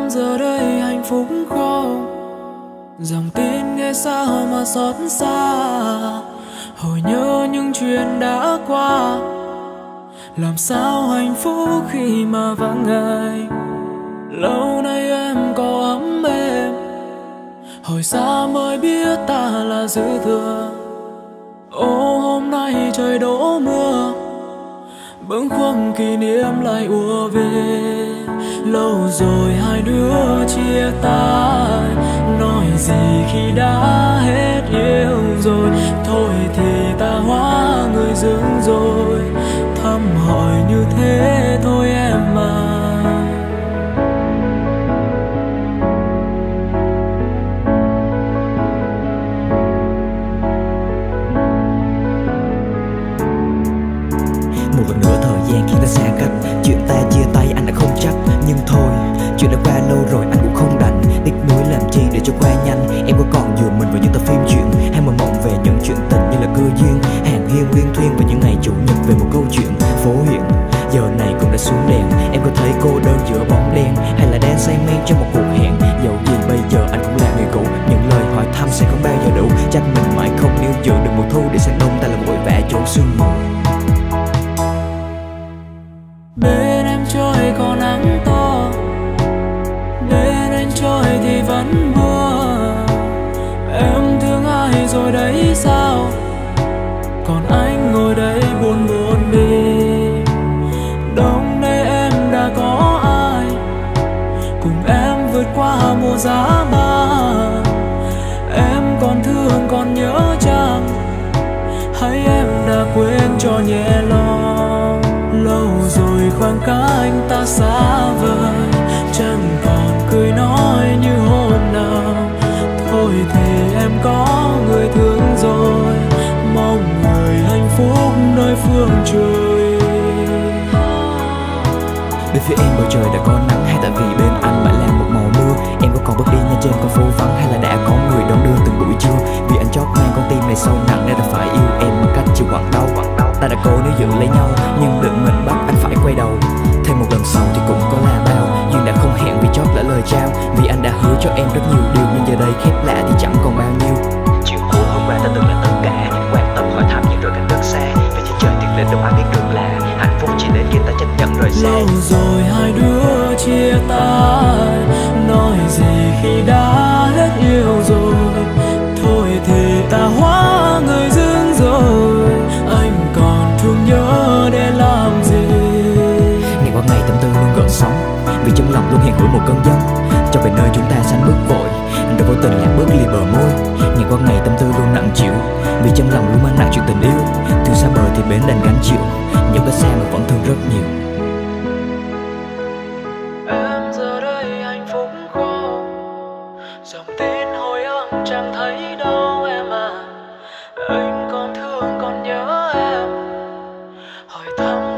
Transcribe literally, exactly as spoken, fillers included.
Em giờ đây hạnh phúc không? Dòng tin nghe sao mà xót xa, hồi nhớ những chuyện đã qua. Làm sao hạnh phúc khi mà vắng ngày. Lâu nay em có ấm êm, hồi xa mới biết ta là dư thừa. Ô hôm nay trời đổ mưa, bâng khuâng kỷ niệm lại ùa về. Lâu rồi hai đứa chia tay, nói gì khi đã hết yêu rồi. Thôi thì ta hóa người dưng rồi, thăm hỏi như thế thôi em à. Một lần nữa thời gian khiến ta xa cách, chuyện ta chia tay anh đã không trách. Nhưng thôi, chuyện đã qua lâu rồi anh cũng không đành tiếc nuối làm chi để cho qua nhanh. Em có còn dựa mình vào những tập phim truyện, hay mơ mộng về những chuyện tình như là cơ duyên, hàng hiên liên thuyên và những ngày chủ nhật về một câu chuyện phố huyện. Giờ này cũng đã xuống đèn, em có thấy cô đơn giữa bóng đen, hay là đang say mê trong một cuộc hẹn. Dẫu gì bây giờ anh cũng là người cũ, những lời hỏi thăm sẽ không bao giờ đủ. Chắc mình mãi không níu giữ được mùa thu, để sang đông ta là vội vã trốn sương mù. Bên em trời có nắng to, bên anh trời thì vẫn mưa. Em thương ai rồi đấy sao, còn anh ngồi đây buồn buồn đi. Đông đây em đã có ai cùng em vượt qua mùa giá băng. Em còn thương còn nhớ chăng, hay em đã quên cho nhẹ lòng. Lâu rồi khoảng cách ta xa vời, chẳng còn cười nói như hôm nào. Thôi thì em có người thương rồi, mong người hạnh phúc nơi phương trời. Bên phía em bầu trời đã có nắng, hay tại vì bên anh lại là một màu mưa. Em có còn bước đi nhanh trên con phố vắng, hay là đã có người đón đưa từng buổi trưa. Vì anh chót mang con tim này sâu nặng, nên đã phải yêu em bằng cách chịu quặn đau. Ta đã cố níu giữ lấy nhau, nhưng định mệnh bắt anh phải quay đầu. Thêm một lần sau thì cũng có là bao, duyên đã không hẹn vì chót lỡ lời trao. Vì anh đã hứa cho em rất nhiều điều, nhưng giờ đây khép lạ thì chẳng còn bao nhiêu. Chuyện cũ hôm qua ta từng là tất cả, quan tâm hỏi thăm nhưng rồi cách rất xa. Vì trên trời tuyệt lên đâu ai biết được là hạnh phúc chỉ đến khi ta chấp nhận rời xa. Lâu rồi hai đứa chia tay, nói gì khi đã hết yêu rồi. Thôi thì ta hóa người dưng rồi, anh còn thương nhớ để làm gì. Ngày qua ngày tâm tư luôn gợn sóng, vì trong lòng luôn hiện hữu một cơn giông. Cho về nơi chúng ta sánh bước vội, anh đã vô tình lạc bước lìa bờ môi. Ngày qua ngày tâm tư luôn nặng chịu, vì trong lòng luôn mang nặng chuyện tình yêu. Thương xa bờ thì bến đành gánh chịu, nhưng cái xa mà vẫn thương rất nhiều. Em giờ đây hạnh phúc không? Dòng tin hồi âm chẳng thấy đâu em à. Anh còn thương còn nhớ em, hỏi thăm